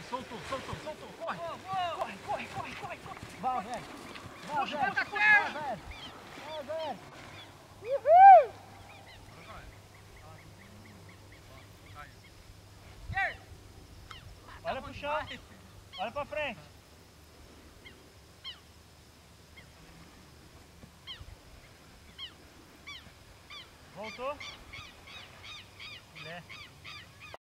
Soltou. Corre. Corre. Vai, velho. Puxa, velho. puxa, Vai, velho. Uhul! Olha pro chão. Olha pra frente. Voltou. Filé.